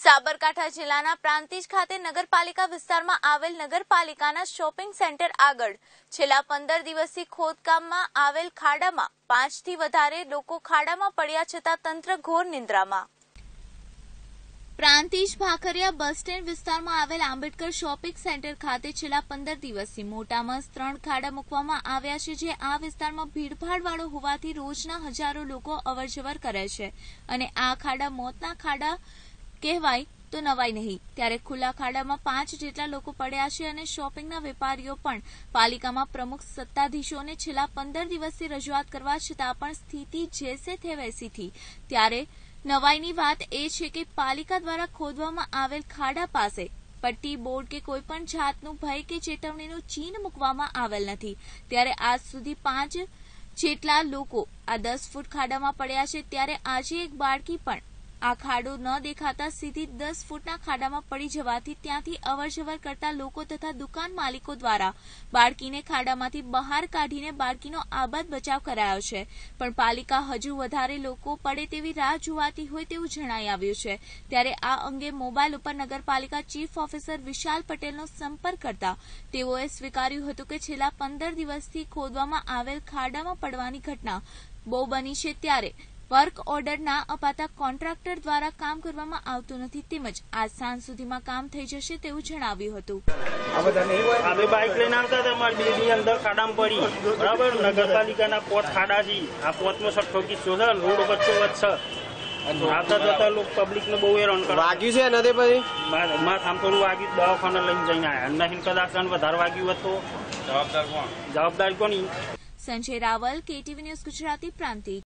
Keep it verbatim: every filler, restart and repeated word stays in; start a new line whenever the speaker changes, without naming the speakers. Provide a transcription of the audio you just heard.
સાબરકાંઠા જિલ્લાના પ્રાંતિજ ખાતે નગરપાલિકા વિસ્તારમાં આવેલ નગરપાલિકાના શોપિંગ સેન્ટર આગળ છેલ્લા પંદર દિવસથી ખોદકામમાં આવેલ ખાડામાં પાંચથી વધારે લોકો ખાડામાં પડ્યા છતાં તંત્ર ઘોર નિંદ્રામાં। પ્રાંતિજ ભાખરિયા બસ સ્ટેન્ડ વિસ્તારમાં આવેલ આંબેડકર શોપિંગ સેન્ટર ખાતે છેલ્લા પંદર દિવસથી મોટામાં ત્રણ ખાડા મૂકવામાં આવ્યા છે, જે આ વિસ્તારમાં ભીડભાડવાળો હોવાથી રોજના હજારો લોકો અવરજવર કરે છે અને આ ખાડા મોતના ખાડા કહેવાય તો નવાઈ નહીં। ત્યારે ખુલ્લા ખાડામાં પાંચ જેટલા લોકો પડ્યા છે અને શોપિંગના વેપારીઓ પણ પાલિકામાં પ્રમુખ સત્તાધીશોને છેલ્લા પંદર દિવસથી રજૂઆત કરવા છતાં પણ સ્થિતિ જેસે થે વૈસી થી। ત્યારે નવાઈની વાત એ છે કે પાલિકા દ્વારા ખોદવામાં આવેલ ખાડા પાસે પટ્ટી બોર્ડ કે કોઈ પણ જાતનું ભય કે ચેતવણીનું ચિહ્ન મૂકવામાં આવેલ નથી। ત્યારે આજ સુધી પાંચ જેટલા લોકો આ દસ ફૂટ ખાડામાં પડ્યા છે। ત્યારે આજે એક બાળકી પણ આ ખાડો ન દેખાતા સીધી દસ ફૂટના ખાડામાં પડી જવાથી ત્યાંથી અવરજવર કરતા લોકો તથા દુકાન માલિકો દ્વારા બાળકીને ખાડામાંથી બહાર કાઢીને બાળકીનો આબાદ બચાવ કરાયો છે, પણ પાલિકા હજુ વધારે લોકો પડે તેવી રાહ જોવાતી હોય તેવું જણાઈ આવ્યું છે। ત્યારે આ અંગે મોબાઈલ ઉપર નગરપાલિકા ચીફ ઓફિસર વિશાલ પટેલનો સંપર્ક કરતા તેઓએ સ્વીકાર્યું હતું કે છેલ્લા પંદર દિવસથી ખોદવામાં આવેલ ખાડામાં પડવાની ઘટના બહુ બની છે, ત્યારે વર્ક ઓર્ડર ના અપાતા કોન્ટ્રાક્ટર દ્વારા કામ કરવામાં આવતું નથી, તેમજ આજ સાંજ સુધીમાં કામ થઈ જશે તેવું જણાવ્યું હતું।
અમે બાઇક લઈને આવતા હતા, અમારી બેની અંદર ખાડામાં પડી, બરાબર। નગરપાલિકાના પોત ખાડા છે, આ પોતનો સઠ્ઠો કિસ્સો છે, રોડ વચ્ચો વચ્ચે આવતા જતા લોકો પબ્લિક ને બહુ હેરાન કરે।
વાગ્યું છે નથી પછી
માથામાં થોડું વાગ્યું, દવાખાને લઈને જઈને આવ્યા નહીં, કદાચ વધારે વાગ્યું હતું જવાબદાર કોણ? જવાબદારી કોની?
Sanjay Raval, KTV news Gujarati, Prantij.